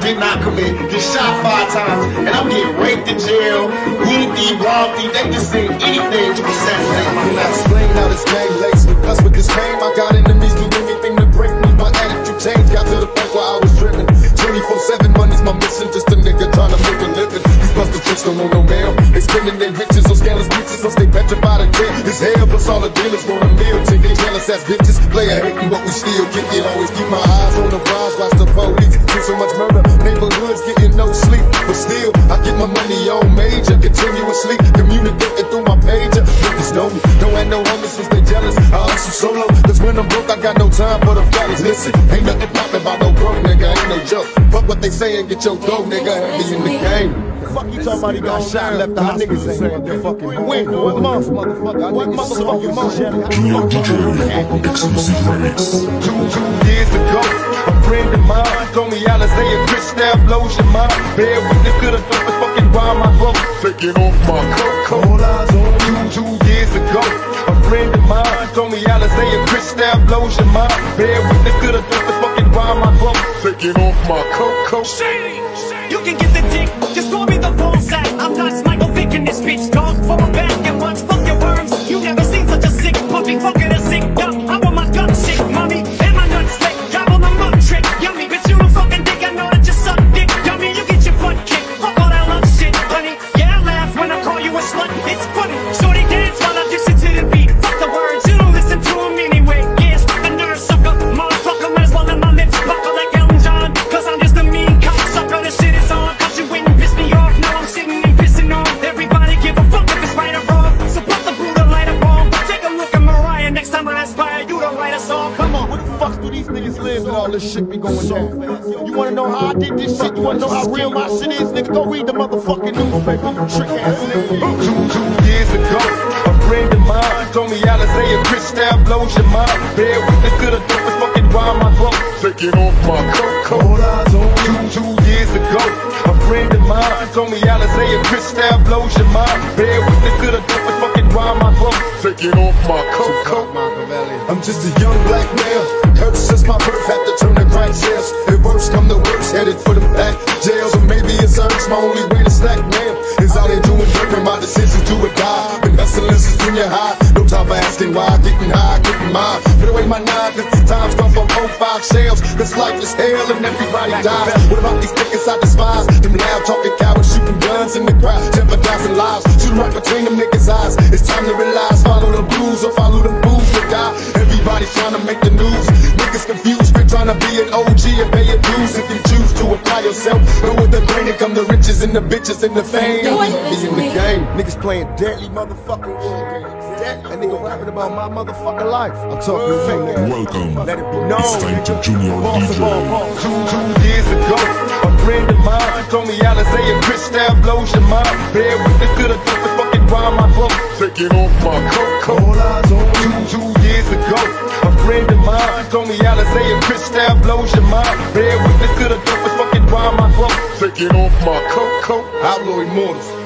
did not commit. Get shot 5 times, and I'm getting raped in jail. Weed thief, rob thief, they just say anything to assassinate my life. Explain how this game laced me. Plus with this fame, I got enemies do anything to break me. My attitude changed, got to the point where I was driven. 24/7 money's my mission, just a nigga trying to make a living. These busted tricks don't know no mail. They spending their riches on scandalous bitches, so stay petrified of jail. It's hell, plus all the dealers want a meal. Chicken jealous ass bitches, player hating, but we still kick it. Always keep my eyes on the prize, watch the police. Do so much murder, neighborhoods getting no sleep. But still, I get my money on major, continuously communicating through my pager. Niggas know me, don't have no homies since they jealous. I hustle solo, cause when I'm broke, I got no time for the fellas. Listen, ain't nothing poppin' about no broke nigga, ain't no joke. Fuck what they say and get your dough, nigga, heavy in the game. Fuck you talking about he got shot and left the hospital. Niggas saying they're fucking win. One month, motherfucker. One motherfucking month. Junior DJ, exclusive remix. 2 years ago, a friend of mine told me Alizé and Cristal blows your mind. Bear witness to the dopest fucking rhyme I wrote. Taking off my coat. All eyes on you. 2 years ago, a friend of mine told me Alizé and Cristal blows your mind. Bear witness to the dopest fucking rhyme I wrote. Taking off my coat. You can get the dick, just call me the ball sack. I'm not Michael Vick in this bitch, dog. For a back and once, fuck your worms. You never seen such a sick puppy, fucking a sick duck. I want my gun sick, mommy, and my nuts slick. Gobble the mug trick, yummy, bitch, you don't fucking dick. I know that you suck dick, dummy. You get your butt kicked, fuck all that love shit, honey. Yeah, I laugh when I call you a slut, it's funny. Shorty dance while I dish it to the beat. Fuck the words, you don't listen to them anyway. Yeah, it's fucking nerd sucker, motherfucker. Might as well let my lips buckle like Elton John, cause I'm just a mean cocksucker. This shit is on, cause you went and pissed me off. Now I'm sitting and pissing off. Everybody give a fuck if it's right or wrong. Support the brutal light of wrong. Take a look at Mariah, next time I aspire you to write a song. Come on. Where the fuck do these niggas live and all this shit be going down? You wanna know how I did this shit? You wanna know how real my shit is? Nigga, go read the motherfucking newspaper, you trick ass nigga. 2 years ago, a friend of mine told me Alizé and Cristal blows your mind. Bear witness to the dopest fucking rhyme I wrote. Taking off my coat. All eyes on you. 2 years ago, a friend of mine told me Alizé and Cristal blows your mind. Bear witness to the dopest fucking rhyme I wrote. Taking off my coat. I'm just a young black male, hurt since my birth, had to turn to grind sales. If worse come to worse, headed for the back jails. Or maybe it's urge, my only way to slack man is out there doing dirt. My decisions do or die. Been hustling since junior high, no time for asking why. Getting high, getting mine. Put away my 9, 'cause these times come from 05 shells. This life is hell and everybody dies. What about these niggas I despise? Them loud talking cowards shooting guns in the crowd, jeopardizing lives. Shoot right between them niggas' eyes. It's time to realize, follow the blues or follow the booze to die. Everybody's trying to make the news. Niggas confused, been trying to be an OG and pay your dues. If you choose to apply yourself, go with the grain and come the riches and the bitches and the fame. Be in the game. Niggas playing deadly motherfucking war games. And nigga rapping about my motherfucking life. I'm talking fake. Welcome. Let it be known. It's time to Junior DJ. 2 years ago, a friend of mine told me Alizé and Cristal blows your mind. Bear witness to the dopest fucking rhyme I wrote. Taking off my coat. All eyes on you. 2 years ago, a friend of mine told me Alizé and Cristal blows your mind. Bear witness to the dopest fucking rhyme I wrote. Taking off my coat. Outlaw immortals.